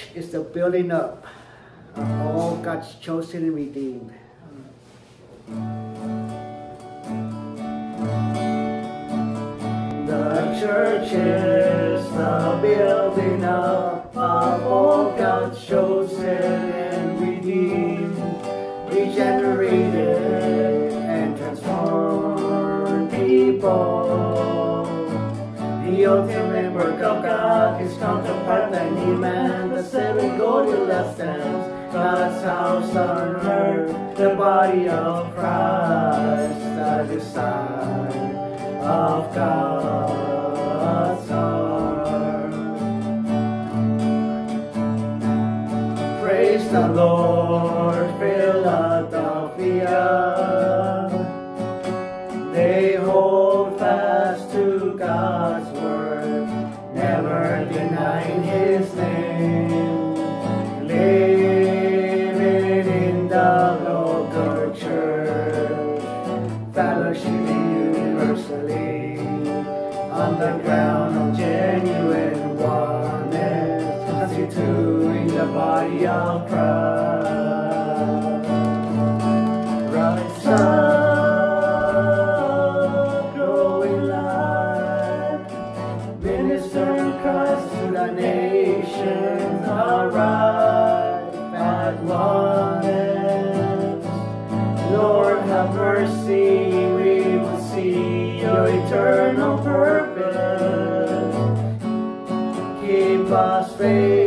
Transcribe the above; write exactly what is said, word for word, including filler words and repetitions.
is the building up of all God's chosen and redeemed. The church is the building up of all God's chosen and redeemed, regenerated and transformed people. The ultimate work of God, His counterpart, than He man, the seven golden lampstands, God's house on earth, the body of Christ, the design of God's heart. Praise the Lord, Philadelphia. They hold fast to God's word, never denying His name, living in the local church, fellowshipping universally on the ground of genuine oneness, constituting the body of Christ. Rise up, growing light, ministering Christ to the nations, arrive at oneness. Lord, have mercy, we will see your eternal purpose. Keep us faithful.